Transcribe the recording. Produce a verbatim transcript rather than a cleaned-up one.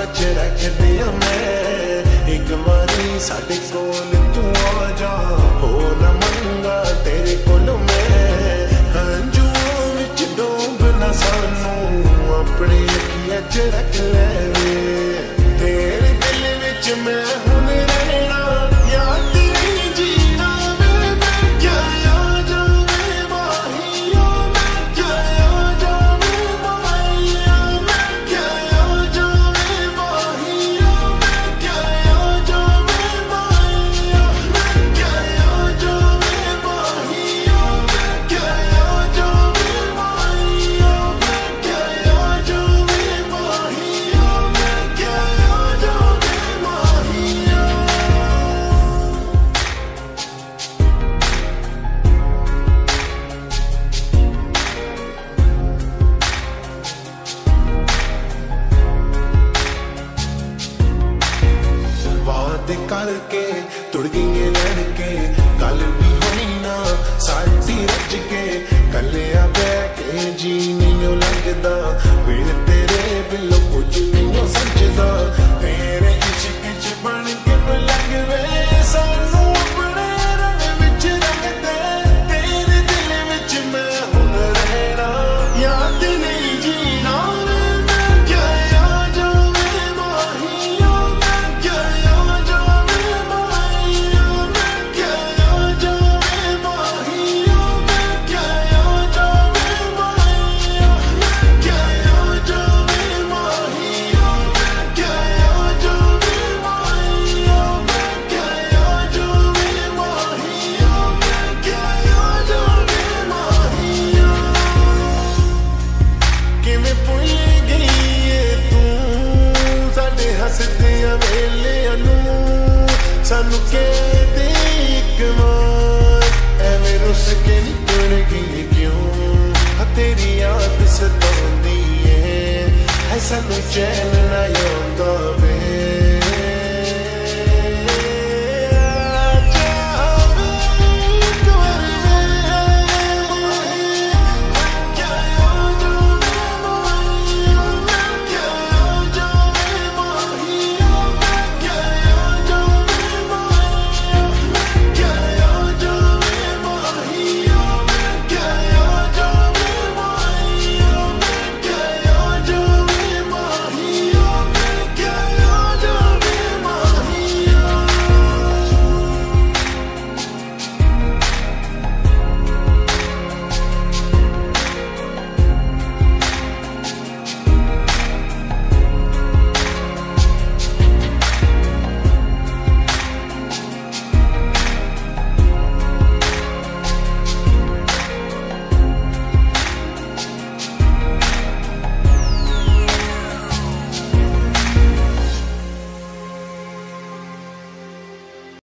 च रख दिया मैं एक बारी साडे कोल तू आ जा हो ना मंगा तेरे कोल मैं हंजुओं विच डूब ना सानू अपनी अखियां च रख ले तेरे दिल विच मैं हुण रहना याद नहीं जीना मैं क्या आ जावे माहिया मैं क्या आ जावे माहिया मैं क्या आ जावे माहिया मैं क्या आ जावे माहिया मैं क्या आ जावे माहिया मैं क्या आ जावे माहिया मैं क्या आ जावे माहिया मैं क्या आ जावे माहिया। वादे करके तुड़ गई लड़के गल भी होनी ना साडी रज के कलिया बह के जी नहीं लगदा बिन तेरे बिलो कुछ नहीं सजदा तेरे इश्क च बन के लग वे सानू अपने रंग विच रंग दे तेरे दिल विच मैं हुण रहना याद नहीं जीना मैं क्या आ जावे माहिया मैं क्या आ जावे माहिया मैं क्या आ जावे माहिया मैं क्या आ जावे माहिया मैं क्या आ जावे माहिया मैं क्या आ जावे माहिया मैं क्या आ जावे माहिया मैं क्या आ जावे माहिया। किवें भुल गई ए तू साडे हसदियां वेलियां नूं सानू कहदे इक बार एवें रुस के नी तुर गई क्यों तेरी याद सताउंदी है सानू चैन ना